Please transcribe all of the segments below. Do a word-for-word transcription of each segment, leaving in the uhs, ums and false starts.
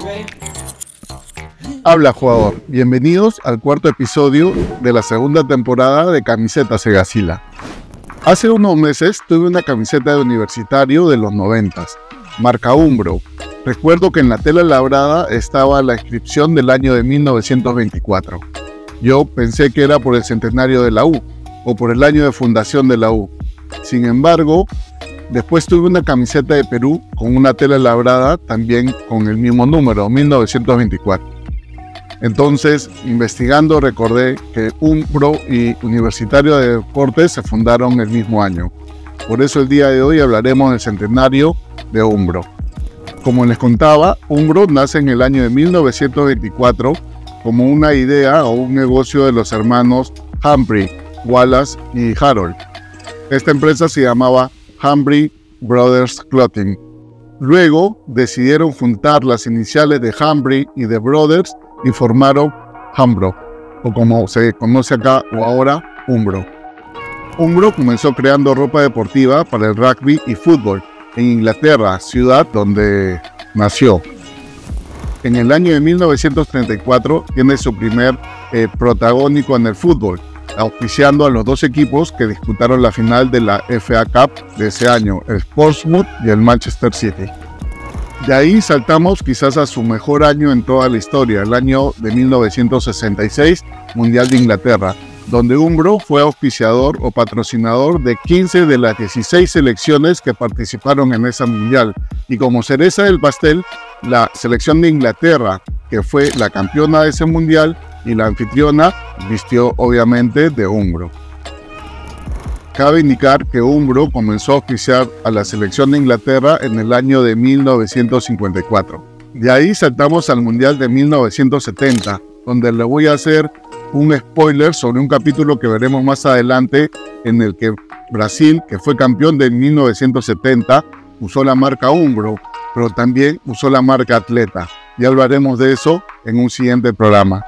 Habla jugador, bienvenidos al cuarto episodio de la segunda temporada de Camisetas Segazila. Hace unos meses tuve una camiseta de universitario de los noventas, marca Umbro. Recuerdo que en la tela labrada estaba la inscripción del año de mil novecientos veinticuatro. Yo pensé que era por el centenario de la U o por el año de fundación de la U. Sin embargo, después tuve una camiseta de Perú con una tela labrada también con el mismo número, mil novecientos veinticuatro. Entonces, investigando, recordé que Umbro y Universitario de Deportes se fundaron el mismo año. Por eso el día de hoy hablaremos del centenario de Umbro. Como les contaba, Umbro nace en el año de mil novecientos veinticuatro como una idea o un negocio de los hermanos Humphrey, Wallace y Harold. Esta empresa se llamaba Humphrey Brothers Clothing. Luego decidieron juntar las iniciales de Humphrey y de Brothers y formaron Umbro, o como se conoce acá o ahora, Umbro. Umbro comenzó creando ropa deportiva para el rugby y fútbol en Inglaterra, ciudad donde nació. En el año de mil novecientos treinta y cuatro tiene su primer eh, protagónico en el fútbol, auspiciando a los dos equipos que disputaron la final de la F A Cup de ese año, el Portsmouth y el Manchester City. De ahí saltamos quizás a su mejor año en toda la historia, el año de mil novecientos sesenta y seis, Mundial de Inglaterra, donde Umbro fue auspiciador o patrocinador de quince de las dieciséis selecciones que participaron en esa Mundial. Y como cereza del pastel, la selección de Inglaterra, que fue la campeona de ese Mundial y la anfitriona, vistió obviamente de Umbro. Cabe indicar que Umbro comenzó a auspiciar a la selección de Inglaterra en el año de mil novecientos cincuenta y cuatro. De ahí saltamos al Mundial de mil novecientos setenta, donde le voy a hacer un spoiler sobre un capítulo que veremos más adelante en el que Brasil, que fue campeón de mil novecientos setenta, usó la marca Umbro, pero también usó la marca Atleta. Ya hablaremos de eso en un siguiente programa.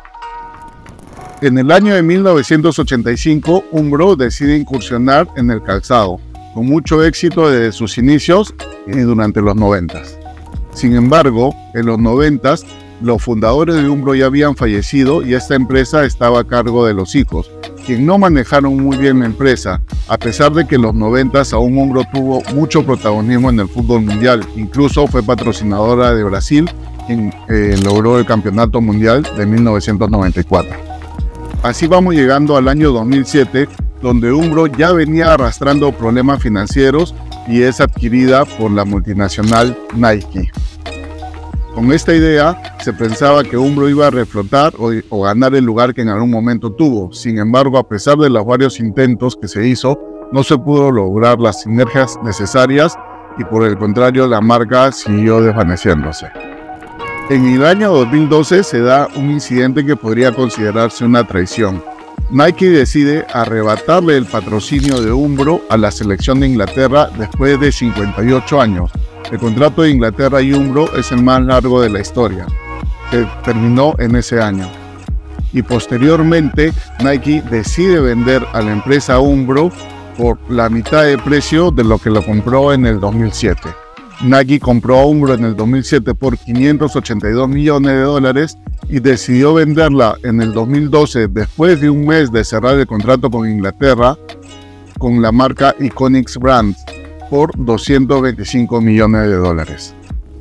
En el año de mil novecientos ochenta y cinco, Umbro decide incursionar en el calzado, con mucho éxito desde sus inicios y durante los noventas. Sin embargo, en los noventas, los fundadores de Umbro ya habían fallecido y esta empresa estaba a cargo de los hijos, quienes no manejaron muy bien la empresa, a pesar de que en los noventas aún Umbro tuvo mucho protagonismo en el fútbol mundial. Incluso fue patrocinadora de Brasil, quien eh, logró el campeonato mundial de mil novecientos noventa y cuatro. Así vamos llegando al año dos mil siete, donde Umbro ya venía arrastrando problemas financieros y es adquirida por la multinacional Nike. Con esta idea, se pensaba que Umbro iba a reflotar o, o ganar el lugar que en algún momento tuvo. Sin embargo, a pesar de los varios intentos que se hizo, no se pudo lograr las sinergias necesarias y por el contrario, la marca siguió desvaneciéndose. En el año dos mil doce se da un incidente que podría considerarse una traición. Nike decide arrebatarle el patrocinio de Umbro a la selección de Inglaterra después de cincuenta y ocho años. El contrato de Inglaterra y Umbro es el más largo de la historia, que terminó en ese año. Y posteriormente, Nike decide vender a la empresa Umbro por la mitad de precio de lo que lo compró en el dos mil siete. Nike compró a Umbro en el dos mil siete por quinientos ochenta y dos millones de dólares y decidió venderla en el dos mil doce, después de un mes de cerrar el contrato con Inglaterra, con la marca Iconics Brands, por doscientos veinticinco millones de dólares.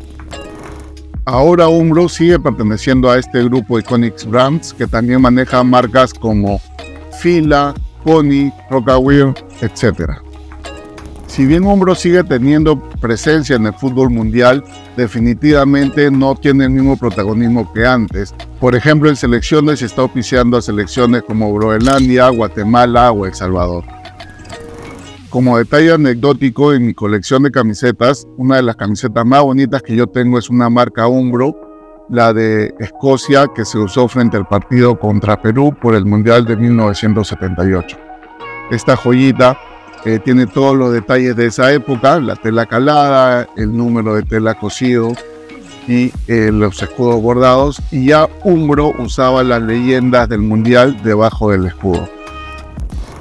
Ahora Umbro sigue perteneciendo a este grupo Iconics Brands, que también maneja marcas como Fila, Pony, Rocawear, etcétera. Si bien Umbro sigue teniendo presencia en el fútbol mundial, definitivamente no tiene el mismo protagonismo que antes. Por ejemplo, en selecciones está auspiciando a selecciones como Groenlandia, Guatemala o El Salvador. Como detalle anecdótico, en mi colección de camisetas, una de las camisetas más bonitas que yo tengo es una marca Umbro, la de Escocia, que se usó frente al partido contra Perú por el Mundial de mil novecientos setenta y ocho. Esta joyita Eh, tiene todos los detalles de esa época, la tela calada, el número de tela cosido y eh, los escudos bordados, y ya Umbro usaba las leyendas del mundial debajo del escudo.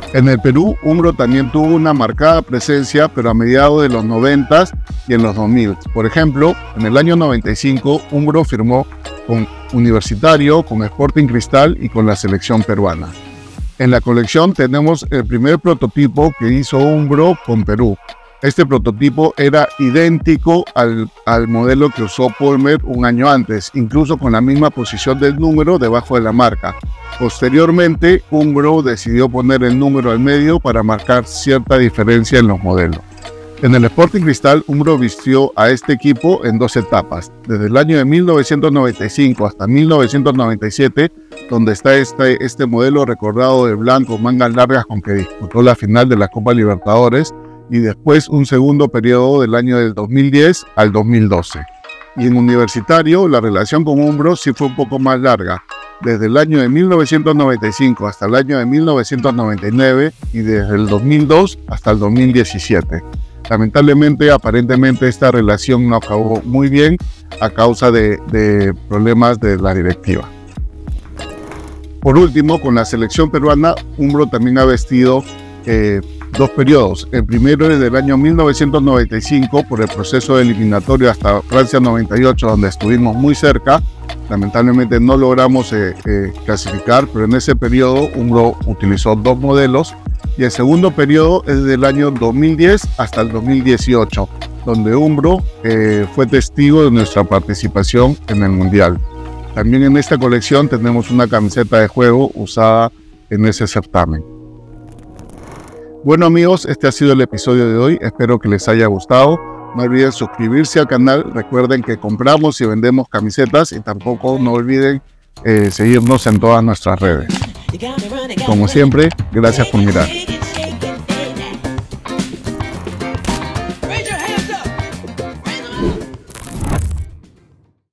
En el Perú, Umbro también tuvo una marcada presencia, pero a mediados de los noventas y en los dos mil. Por ejemplo, en el año noventa y cinco, Umbro firmó con Universitario, con Sporting Cristal y con la selección peruana. En la colección tenemos el primer prototipo que hizo Umbro con Perú. Este prototipo era idéntico al, al modelo que usó Polmer un año antes, incluso con la misma posición del número debajo de la marca. Posteriormente, Umbro decidió poner el número al medio para marcar cierta diferencia en los modelos. En el Sporting Cristal, Umbro vistió a este equipo en dos etapas, desde el año de mil novecientos noventa y cinco hasta mil novecientos noventa y siete, donde está este, este modelo recordado de blanco, mangas largas con que disputó la final de la Copa Libertadores, y después un segundo periodo del año del dos mil diez al dos mil doce. Y en Universitario, la relación con Umbro sí fue un poco más larga, desde el año de mil novecientos noventa y cinco hasta el año de mil novecientos noventa y nueve y desde el dos mil dos hasta el dos mil diecisiete. Lamentablemente, aparentemente esta relación no acabó muy bien a causa de, de problemas de la directiva. Por último, con la selección peruana, Umbro también ha vestido eh, dos periodos. El primero es del año mil novecientos noventa y cinco por el proceso eliminatorio hasta Francia noventa y ocho, donde estuvimos muy cerca. Lamentablemente no logramos eh, eh, clasificar, pero en ese periodo Umbro utilizó dos modelos. Y el segundo periodo es del año dos mil diez hasta el dos mil dieciocho, donde Umbro eh, fue testigo de nuestra participación en el Mundial. También en esta colección tenemos una camiseta de juego usada en ese certamen. Bueno amigos, este ha sido el episodio de hoy, espero que les haya gustado. No olviden suscribirse al canal, recuerden que compramos y vendemos camisetas y tampoco no olviden eh, seguirnos en todas nuestras redes. Como siempre, gracias por mirar.